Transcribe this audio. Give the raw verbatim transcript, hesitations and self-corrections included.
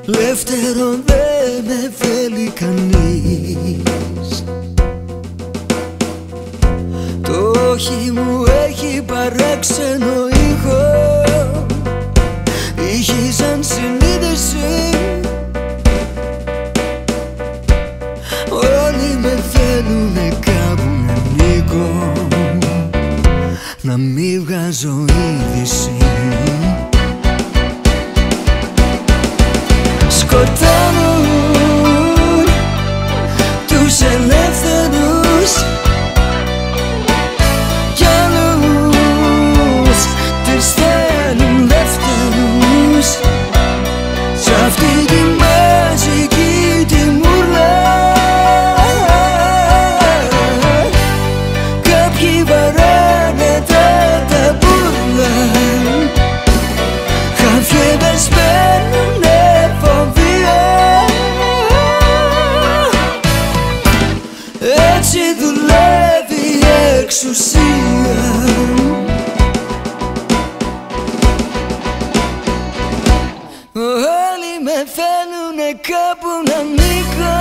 Δεύτερο δεν με θέλει κανείς. Το όχι μου έχει παράξενο ήχο, ήχη σαν συνείδηση. Όλοι με θέλουνε κάπου να ανήκω, να μη βγάζω είδηση. Σκοτώνουν τους ελεύθερους κι άλλους τις θέλουν δεύτερους. Σ' αυτή τη μαζική τη μουρλά κάποιοι βαράνε τα ταμπουρλά, χαφιέδες παίρνουνε φοβία. Έτσι δουλεύει η εξουσία. Όλοι με θέλουνε κάπου να ανήκω,